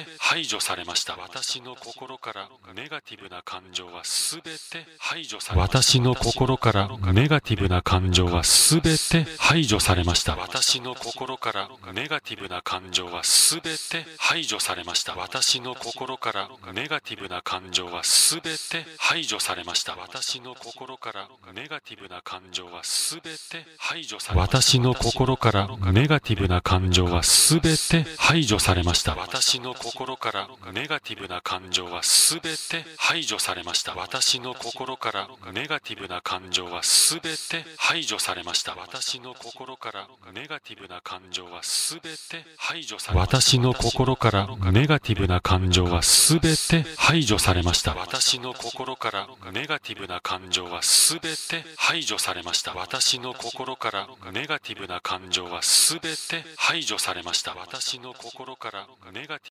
て排除されました。私の心からネガティブな感情はすべて排除されました。私の心からネガティブな感情はすべて排除されました。私の心からネガティブな感情はすべて排除されました。私の心からネガティブな感情はすべて排除されました。私の心からネガティブな感情はすべて排除されました。私の心からネガティブな感情はすべて排除されました。私の心からネガティブな感情はすべて排除されました。私の心からネガティブな感情はすべて排除されました。私の心からネガティブな感情はすべて排除されました。私の心からネガティブな感情はすべて排除されました。私の心からネガティブな感情はすべて排除されました。私の心からネガティブな感情はすべて排除されました。私の心からネガティブ